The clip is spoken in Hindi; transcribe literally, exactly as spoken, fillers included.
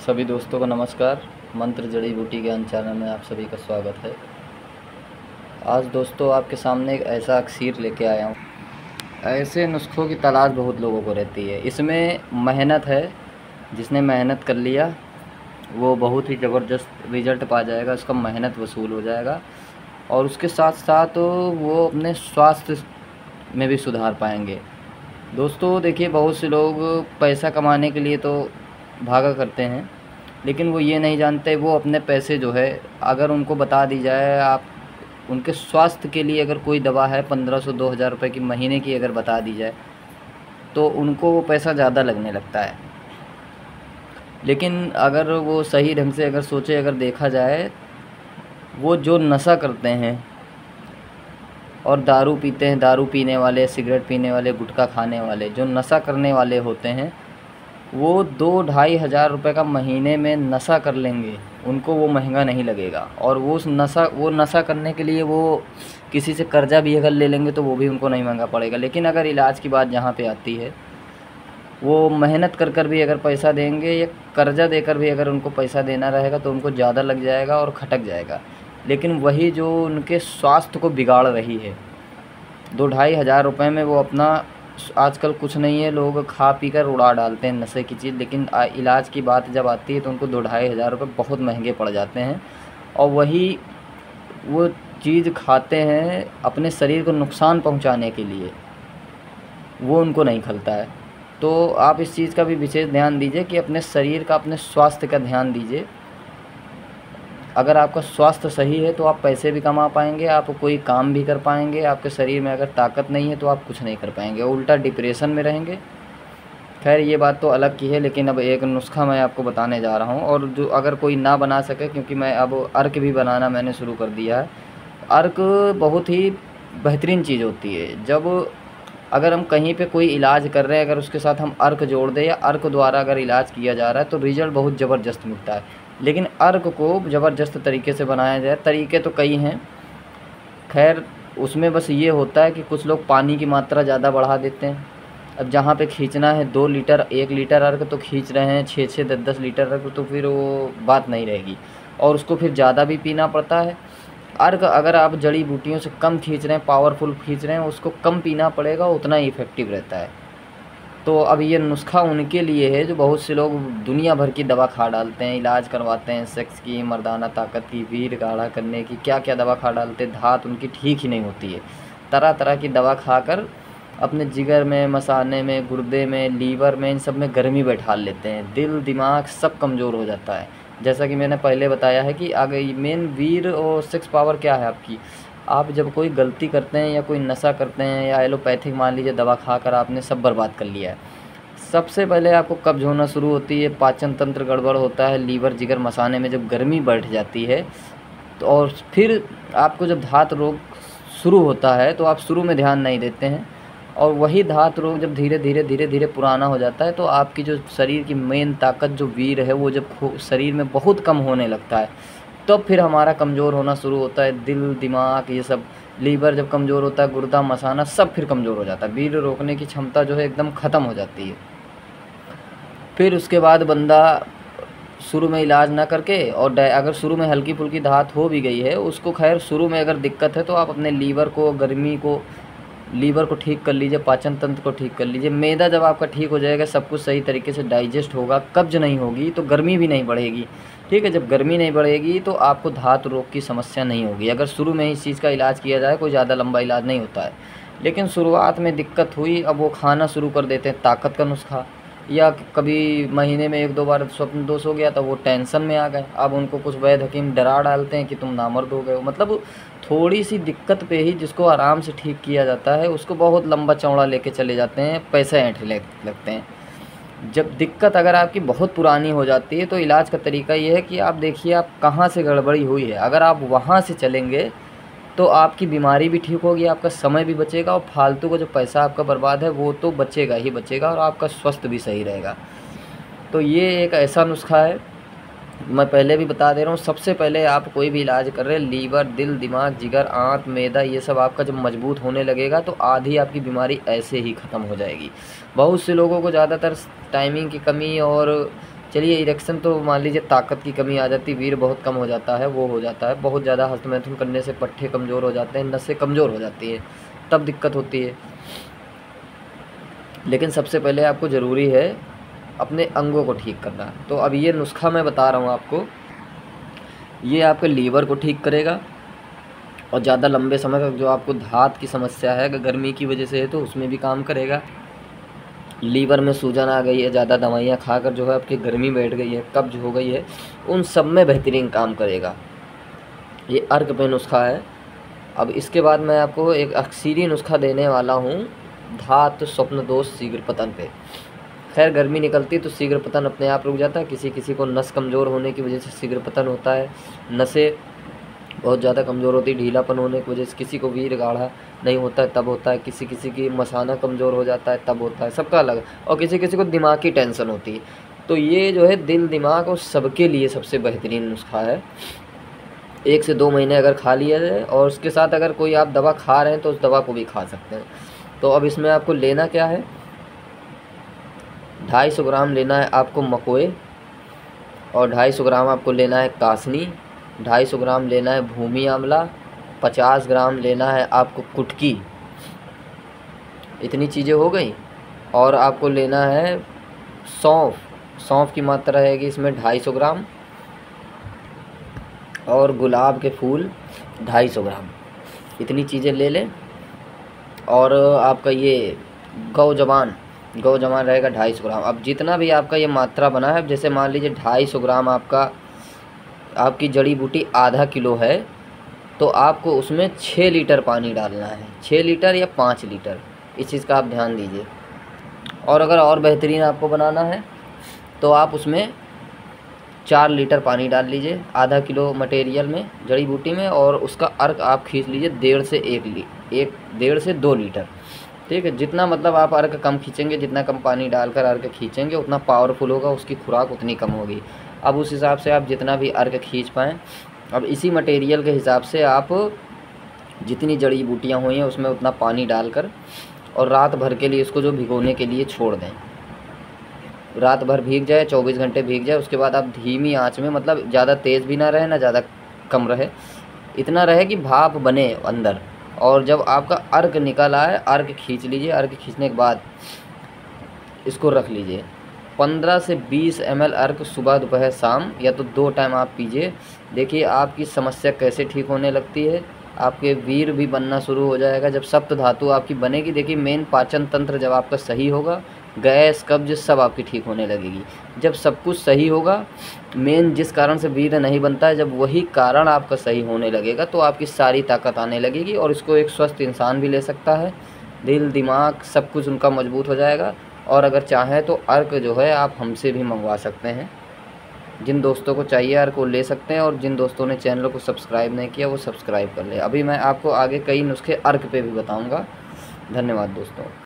सभी दोस्तों को नमस्कार। मंत्र जड़ी बूटी ज्ञान चैनल में आप सभी का स्वागत है। आज दोस्तों आपके सामने एक ऐसा अक्सीर लेके आया हूँ। ऐसे नुस्खों की तलाश बहुत लोगों को रहती है। इसमें मेहनत है, जिसने मेहनत कर लिया वो बहुत ही ज़बरदस्त रिज़ल्ट पा जाएगा, उसका मेहनत वसूल हो जाएगा और उसके साथ साथ वो अपने स्वास्थ्य में भी सुधार पाएंगे। दोस्तों देखिए, बहुत से लोग पैसा कमाने के लिए तो भागा करते हैं, लेकिन वो ये नहीं जानते वो अपने पैसे जो है, अगर उनको बता दी जाए आप उनके स्वास्थ्य के लिए अगर कोई दवा है पंद्रह सौ दो हज़ार रुपये की महीने की अगर बता दी जाए तो उनको वो पैसा ज़्यादा लगने लगता है। लेकिन अगर वो सही ढंग से अगर सोचे, अगर देखा जाए, वो जो नशा करते हैं और दारू पीते हैं, दारू पीने वाले, सिगरेट पीने वाले, गुटखा खाने वाले, जो नशा करने वाले होते हैं, वो दो ढाई हज़ार रुपये का महीने में नशा कर लेंगे, उनको वो महंगा नहीं लगेगा। और वो उस नशा वो नशा करने के लिए वो किसी से कर्जा भी अगर ले लेंगे तो वो भी उनको नहीं महंगा पड़ेगा। लेकिन अगर इलाज की बात जहाँ पे आती है, वो मेहनत कर कर भी अगर पैसा देंगे या कर्जा देकर भी अगर उनको पैसा देना रहेगा तो उनको ज़्यादा लग जाएगा और खटक जाएगा। लेकिन वही जो उनके स्वास्थ्य को बिगाड़ रही है, दो ढाई हज़ार रुपये में वो अपना, आजकल कुछ नहीं है, लोग खा पी कर उड़ा डालते हैं नशे की चीज़, लेकिन इलाज की बात जब आती है तो उनको दो ढाई हज़ार रुपये बहुत महंगे पड़ जाते हैं। और वही वो चीज़ खाते हैं अपने शरीर को नुकसान पहुंचाने के लिए, वो उनको नहीं खलता है। तो आप इस चीज़ का भी विशेष ध्यान दीजिए कि अपने शरीर का, अपने स्वास्थ्य का ध्यान दीजिए। अगर आपका स्वास्थ्य सही है तो आप पैसे भी कमा पाएंगे, आप कोई काम भी कर पाएंगे। आपके शरीर में अगर ताकत नहीं है तो आप कुछ नहीं कर पाएंगे, उल्टा डिप्रेशन में रहेंगे। खैर ये बात तो अलग की है, लेकिन अब एक नुस्खा मैं आपको बताने जा रहा हूँ। और जो अगर कोई ना बना सके, क्योंकि मैं अब अर्क भी बनाना मैंने शुरू कर दिया है। अर्क बहुत ही बेहतरीन चीज़ होती है। जब अगर हम कहीं पे कोई इलाज कर रहे हैं, अगर उसके साथ हम अर्क जोड़ दें या अर्क द्वारा अगर इलाज किया जा रहा है तो रिज़ल्ट बहुत ज़बरदस्त मिलता है। लेकिन अर्क को ज़बरदस्त तरीके से बनाया जाए, तरीके तो कई हैं। खैर उसमें बस ये होता है कि कुछ लोग पानी की मात्रा ज़्यादा बढ़ा देते हैं। अब जहाँ पे खींचना है दो लीटर एक लीटर अर्क तो खींच रहे हैं छः छः दस दस लीटर अर्क, तो फिर वो बात नहीं रहेगी और उसको फिर ज़्यादा भी पीना पड़ता है। अर्क अगर आप जड़ी बूटियों से कम खींच रहे हैं, पावरफुल खींच रहे हैं, उसको कम पीना पड़ेगा, उतना ही इफ़ेक्टिव रहता है। तो अब ये नुस्खा उनके लिए है जो बहुत से लोग दुनिया भर की दवा खा डालते हैं, इलाज करवाते हैं, सेक्स की, मर्दाना ताकत की, वीर गाढ़ा करने की, क्या क्या दवा खा डालते हैं, धात उनकी ठीक ही नहीं होती है। तरह तरह की दवा खाकर अपने जिगर में, मसाने में, गुर्दे में, लीवर में, इन सब में गर्मी बैठा लेते हैं। दिल दिमाग सब कमज़ोर हो जाता है। जैसा कि मैंने पहले बताया है कि आगे मेन वीर और सेक्स पावर क्या है आपकी। आप जब कोई गलती करते हैं या कोई नशा करते हैं या एलोपैथिक मान लीजिए दवा खाकर आपने सब बर्बाद कर लिया है, सबसे पहले आपको कब्ज होना शुरू होती है, पाचन तंत्र गड़बड़ होता है, लीवर जिगर मसाने में जब गर्मी बैठ जाती है तो, और फिर आपको जब धात रोग शुरू होता है तो आप शुरू में ध्यान नहीं देते हैं, और वही धात रोग जब धीरे धीरे धीरे धीरे पुराना हो जाता है तो आपकी जो शरीर की मेन ताकत जो वीर है वो जब शरीर में बहुत कम होने लगता है तब तो फिर हमारा कमज़ोर होना शुरू होता है। दिल दिमाग ये सब, लीवर जब कमज़ोर होता है, गुर्दा मसाना सब फिर कमज़ोर हो जाता है, वीर रोकने की क्षमता जो है एकदम ख़त्म हो जाती है। फिर उसके बाद बंदा शुरू में इलाज ना करके, और अगर शुरू में हल्की फुल्की धात हो भी गई है उसको, खैर शुरू में अगर दिक्कत है तो आप अपने लीवर को, गर्मी को, लीवर को ठीक कर लीजिए, पाचन तंत्र को ठीक कर लीजिए। मैदा जब आपका ठीक हो जाएगा, सब कुछ सही तरीके से डाइजेस्ट होगा, कब्ज नहीं होगी तो गर्मी भी नहीं बढ़ेगी। ठीक है, जब गर्मी नहीं बढ़ेगी तो आपको धात रोग की समस्या नहीं होगी। अगर शुरू में इस चीज़ का इलाज किया जाए, कोई ज़्यादा लंबा इलाज नहीं होता है। लेकिन शुरुआत में दिक्कत हुई, अब वो खाना शुरू कर देते हैं ताकत का नुस्खा, या कभी महीने में एक दो बार स्वप्न दोष हो गया तो वो टेंशन में आ गए। अब उनको कुछ वैद्य हकीम डरा डालते हैं कि तुम नामर्द हो गए हो। मतलब थोड़ी सी दिक्कत पे ही जिसको आराम से ठीक किया जाता है उसको बहुत लंबा चौड़ा लेके चले जाते हैं, पैसे ऐंठने लगते हैं। जब दिक्कत अगर आपकी बहुत पुरानी हो जाती है तो इलाज का तरीका ये है कि आप देखिए आप कहाँ से गड़बड़ी हुई है, अगर आप वहाँ से चलेंगे तो आपकी बीमारी भी ठीक होगी, आपका समय भी बचेगा और फालतू का जो पैसा आपका बर्बाद है वो तो बचेगा ही बचेगा, और आपका स्वास्थ्य भी सही रहेगा। तो ये एक ऐसा नुस्खा है, मैं पहले भी बता दे रहा हूँ। सबसे पहले आप कोई भी इलाज कर रहे हैं, लीवर, दिल, दिमाग, जिगर, आंत, मैदा, ये सब आपका जब मजबूत होने लगेगा तो आधी आपकी बीमारी ऐसे ही ख़त्म हो जाएगी। बहुत से लोगों को ज़्यादातर टाइमिंग की कमी और चलिए इरेक्शन तो मान लीजिए ताकत की कमी आ जाती, वीर बहुत कम हो जाता है, वो हो जाता है। बहुत ज़्यादा हस्तमैथुन करने से पट्टे कमज़ोर हो जाते हैं, नसें कमज़ोर हो जाती है, तब दिक्कत होती है। लेकिन सबसे पहले आपको ज़रूरी है अपने अंगों को ठीक करना। तो अब ये नुस्खा मैं बता रहा हूँ आपको, ये आपके लीवर को ठीक करेगा और ज़्यादा लंबे समय तक जो आपको धात की समस्या है, अगर गर्मी की वजह से है तो उसमें भी काम करेगा। लीवर में सूजन आ गई है, ज़्यादा दवाइयाँ खाकर जो है आपकी गर्मी बैठ गई है, कब्ज हो गई है, उन सब में बेहतरीन काम करेगा। ये अर्क पे नुस्खा है। अब इसके बाद मैं आपको एक अक्सीरी नुस्खा देने वाला हूँ धात स्वप्न दोष शीघ्र पतन पे। खैर गर्मी निकलती तो शीघ्र पतन अपने आप रुक जाता है, किसी किसी को नस कमज़ोर होने की वजह से शीघ्र पतन होता है, नसें बहुत ज़्यादा कमज़ोर होती है, ढीलापन होने की वजह से, किसी को वीर गाढ़ा नहीं होता है तब होता है, किसी किसी की मसाना कमज़ोर हो जाता है तब होता है, सबका अलग। और किसी किसी को दिमाग की टेंशन होती है। तो ये जो है दिल दिमाग और सबके लिए सबसे बेहतरीन नुस्खा है। एक से दो महीने अगर खा लिया जाए और उसके साथ अगर कोई आप दवा खा रहे हैं तो उस दवा को भी खा सकते हैं। तो अब इसमें आपको लेना क्या है, ढाई सौ ग्राम लेना है आपको मकोए, और ढाई सौ ग्राम आपको लेना है कासनी, ढाई सौ ग्राम लेना है भूमि आंवला, पचास ग्राम लेना है आपको कुटकी। इतनी चीज़ें हो गई। और आपको लेना है सौंफ, सौंफ की मात्रा रहेगी इसमें ढाई सौ ग्राम, और गुलाब के फूल ढाई सौ ग्राम। इतनी चीज़ें ले लें। और आपका ये गौ जवान, गौ जवान रहेगा ढाई सौ ग्राम। अब जितना भी आपका ये मात्रा बना है, जैसे मान लीजिए ढाई सौ ग्राम आपका आपकी जड़ी बूटी आधा किलो है, तो आपको उसमें छः लीटर पानी डालना है, छः लीटर या पाँच लीटर, इस चीज़ का आप ध्यान दीजिए। और अगर और बेहतरीन आपको बनाना है तो आप उसमें चार लीटर पानी डाल लीजिए आधा किलो मटेरियल में, जड़ी बूटी में, और उसका अर्क आप खींच लीजिए डेढ़ से एक ली एक डेढ़ से दो लीटर। ठीक है, जितना मतलब आप अर्क कम खींचेंगे, जितना कम पानी डालकर अर्क खींचेंगे उतना पावरफुल होगा, उसकी खुराक उतनी कम होगी। अब उस हिसाब से आप जितना भी अर्क खींच पाएँ। अब इसी मटेरियल के हिसाब से आप जितनी जड़ी बूटियाँ हुई हैं उसमें उतना पानी डालकर और रात भर के लिए इसको जो भिगोने के लिए छोड़ दें। रात भर भीग जाए, चौबीस घंटे भीग जाए, उसके बाद आप धीमी आंच में, मतलब ज़्यादा तेज़ भी ना रहे ना ज़्यादा कम रहे, इतना रहे कि भाप बने अंदर। और जब आपका अर्क निकल आए, अर्क खींच लीजिए। अर्क खींचने के बाद इसको रख लीजिए। पंद्रह से बीस एम एल अर्क सुबह दोपहर शाम या तो दो टाइम आप पीजिए। देखिए आपकी समस्या कैसे ठीक होने लगती है, आपके वीर भी बनना शुरू हो जाएगा। जब सप्त धातु आपकी बनेगी, देखिए मेन पाचन तंत्र जब आपका सही होगा, गैस कब्ज सब आपकी ठीक होने लगेगी। जब सब कुछ सही होगा, मेन जिस कारण से वीर नहीं बनता है, जब वही कारण आपका सही होने लगेगा तो आपकी सारी ताकत आने लगेगी और इसको एक स्वस्थ इंसान भी ले सकता है। दिल दिमाग सब कुछ उनका मजबूत हो जाएगा। और अगर चाहें तो अर्क जो है आप हमसे भी मंगवा सकते हैं। जिन दोस्तों को चाहिए अर्क वो ले सकते हैं, और जिन दोस्तों ने चैनल को सब्सक्राइब नहीं किया वो सब्सक्राइब कर ले। अभी मैं आपको आगे कई नुस्खे अर्क पे भी बताऊंगा। धन्यवाद दोस्तों।